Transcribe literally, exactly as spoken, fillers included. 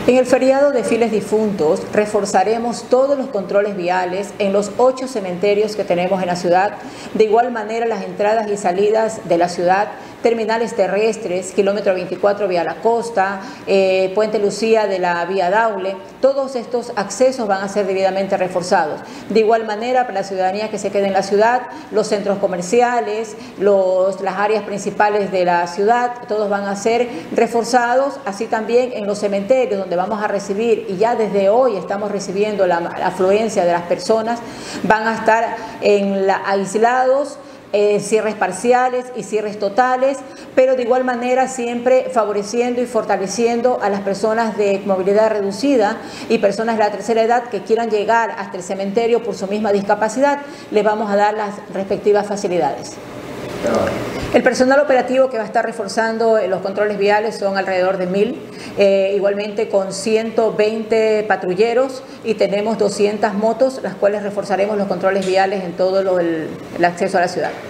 En el feriado de Fieles Difuntos reforzaremos todos los controles viales en los ocho cementerios que tenemos en la ciudad. De igual manera, las entradas y salidas de la ciudad, terminales terrestres, kilómetro veinticuatro vía la costa, eh, Puente Lucía de la vía Daule, todos estos accesos van a ser debidamente reforzados. De igual manera, para la ciudadanía que se quede en la ciudad, los centros comerciales, los, las áreas principales de la ciudad, todos van a ser reforzados, así también en los cementerios donde vamos a recibir, y ya desde hoy estamos recibiendo la, la afluencia de las personas, van a estar en la, aislados, Eh, cierres parciales y cierres totales, pero de igual manera siempre favoreciendo y fortaleciendo a las personas de movilidad reducida y personas de la tercera edad que quieran llegar hasta el cementerio por su misma discapacidad. Les vamos a dar las respectivas facilidades. El personal operativo que va a estar reforzando los controles viales son alrededor de mil, eh, igualmente con ciento veinte patrulleros, y tenemos doscientas motos, las cuales reforzaremos los controles viales en todo lo, el, el acceso a la ciudad.